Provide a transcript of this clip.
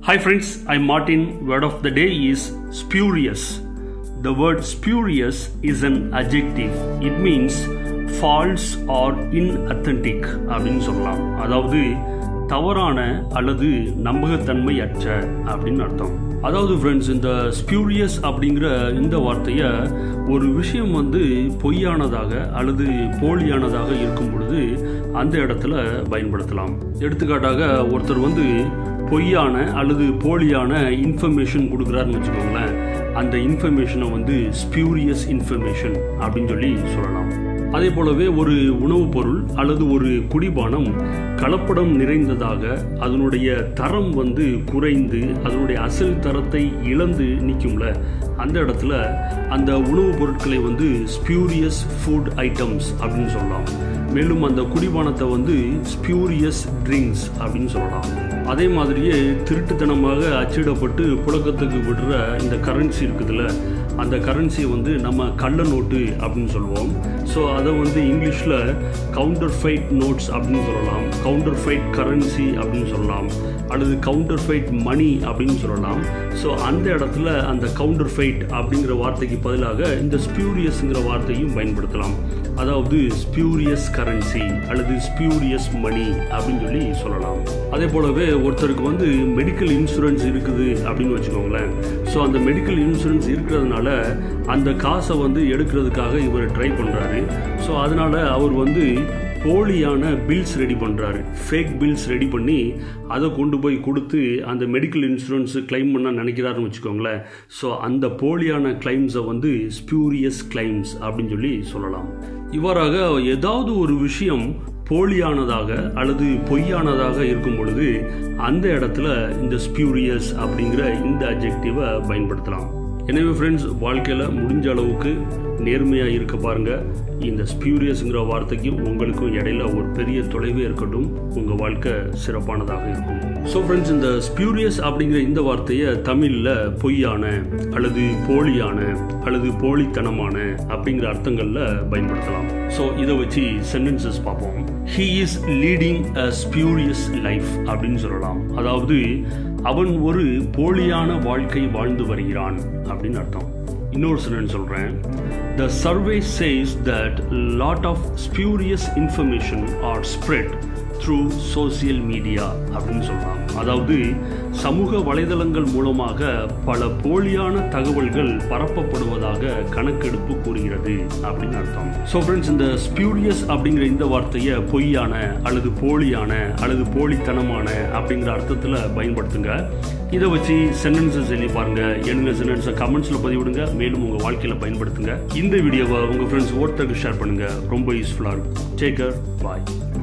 Hi friends, I'm Martin. Word of the day is spurious. The word spurious is an adjective. It means false or inauthentic அப்படின்னு சொல்லலாம். அதாவது தவறான அல்லது நம்பகத்தன்மை அற்ற அப்படின்னு அர்த்தம். அதாவது ஃப்ரெண்ட்ஸ், இந்த ஸ்பியூரியஸ் அப்படிங்கிற இந்த வார்த்தையை ஒரு விஷயம் பொய்யானதாக அல்லது போலியானதாக இருக்கும் பொழுது அந்த இடத்துல பயன்படுத்தலாம். எடுத்துக்காட்டாக ஒருத்தர் பொய்யான அல்லது போலியான இன்ஃபர்மேஷன் கொடுக்குறாருன்னு வச்சுக்கோங்களேன். அந்த இன்ஃபர்மேஷனை ஸ்பியூரியஸ் இன்ஃபர்மேஷன் அப்படின்னு சொல்லலாம். அதே போலவே ஒரு உணவுப் பொருள் அல்லது ஒரு குடிபானம் கலப்படம் நிறைந்ததாக அதனுடைய தரம் குறைந்து அதனுடைய அசல் தரத்தை இழந்து நிற்கும்ல, அந்த இடத்துல அந்த உணவுப் பொருட்களை ஸ்பியூரியஸ் ஃபுட் ஐட்டம்ஸ் அப்படின்னு சொல்லலாம். மேலும் அந்த குடிபானத்தை ஸ்பியூரியஸ் ட்ரிங்க்ஸ் அப்படின்னு சொல்லலாம். அதே மாதிரியே திருட்டுத்தனமாக அச்சிடப்பட்டு புழக்கத்துக்கு விடுற இந்த கரன்சி இருக்குதுல்ல, அந்த கரன்சியை நம்ம கள்ள நோட்டு அப்படின்னு சொல்லுவோம். ஸோ அதை இங்கிலீஷில் கவுண்டர்ஃபைட் நோட்ஸ் அப்படின்னு சொல்லலாம், கவுண்டர்ஃபைட் கரன்சி அப்படின்னு சொல்லலாம், அல்லது கவுண்டர்ஃபைட் மணி அப்படின்னு சொல்லலாம். ஸோ அந்த இடத்துல அந்த கவுண்டர்ஃபைட் அப்படிங்கிற வார்த்தைக்கு பதிலாக இந்த ஸ்பியூரியஸ்ங்கிற வார்த்தையும் பயன்படுத்தலாம். அதாவது ஸ்பியூரியஸ் கரன்சி அல்லது ஸ்பியூரியஸ் மணி அப்படின்னு சொல்லலாம். அதே போலவே ஒருத்தருக்கு மெடிக்கல் இன்சூரன்ஸ் இருக்குது அப்படின்னு வச்சுக்கோங்களேன். ஸோ அந்த மெடிக்கல் இன்சூரன்ஸ் இருக்கிறதுனால அந்த காசை எடுக்கிறதுக்காக இவர் ட்ரை பண்ணுறாரு. ஸோ அதனால் அவர் போலியான பில்ஸ் ரெடி பண்ணுறாரு, ஃபேக் பில்ஸ் ரெடி பண்ணி அதை கொண்டு போய் கொடுத்து அந்த மெடிக்கல் இன்சூரன்ஸு கிளைம் பண்ண நினைக்கிறாருன்னு வச்சுக்கோங்களேன். ஸோ அந்த போலியான கிளைம்ஸை ஸ்பியூரியஸ் கிளைம்ஸ் அப்படின்னு சொல்லலாம். இவ்வாறாக ஏதாவது ஒரு விஷயம் போலியானதாக அல்லது பொய்யானதாக இருக்கும் பொழுது அந்த இடத்துல இந்த ஸ்பியூரியஸ் அப்படிங்கிற இந்த அட்ஜெக்டிவை பயன்படுத்தலாம். எனவே ஃப்ரெண்ட்ஸ், வாழ்க்கையில் முடிஞ்ச அளவுக்கு நேர்மையாக இருக்க பாருங்கள். இந்த ஸ்பியூரியஸ்ங்கிற வார்த்தைக்கும் உங்களுக்கும் இடையில ஒரு பெரிய தொலைவே இருக்கட்டும், உங்கள் வாழ்க்கை சிறப்பானதாக இருக்கும். ஸோ ஃப்ரெண்ட்ஸ், இந்த ஸ்பியூரியஸ் அப்படிங்கிற இந்த வார்த்தையை தமிழில் பொய்யான அல்லது போலியான அல்லது போலித்தனமான அப்படிங்கிற அர்த்தங்களில் பயன்படுத்தலாம். ஸோ இதை வச்சு சென்டென்சஸ் பார்ப்போம். He is leading a spurious life அப்படின்னு சொல்லலாம். அதாவது அவன் ஒரு போலியான வாழ்க்கை வாழ்ந்து வருகிறான் அப்படின்னு அர்த்தம். இன்னொரு சென்டென்ஸ் சொல்கிறேன். The survey says that lot of spurious information are spread through social media அப்படின்னு சொல்லலாம். அதாவது சமூக வலைதளங்கள் மூலமாக பல போலியான தகவல்கள் பரப்பப்படுவதாக கணக்கெடுப்பு கூறுகிறது அப்படின்னு அர்த்தம். ஸோ ஃப்ரெண்ட்ஸ், இந்த ஸ்பியூரியஸ் அப்படிங்கிற இந்த வார்த்தையை பொய்யான அல்லது போலியான அல்லது போலித்தனமான அப்படிங்கிற அர்த்தத்தில் பயன்படுத்துங்க. இதை வச்சு சென்டென்சஸ் எழுதி பாருங்க. எழுதின சென்டென்ஸை கமெண்ட்ஸில் பதிவிடுங்க. மேலும் உங்கள் வாழ்க்கையில் பயன்படுத்துங்க. இந்த வீடியோவை உங்கள் ஃப்ரெண்ட்ஸ் ஒருத்தருக்கு ஷேர் பண்ணுங்கள். ரொம்ப யூஸ்ஃபுல்லாக இருக்கும். டேக் கேர், பாய்.